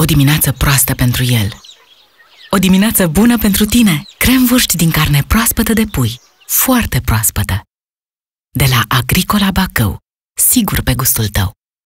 O dimineață proastă pentru el. O dimineață bună pentru tine. Cremvârști din carne proaspătă de pui. Foarte proaspătă. De la Agricola Bacău. Sigur pe gustul tău.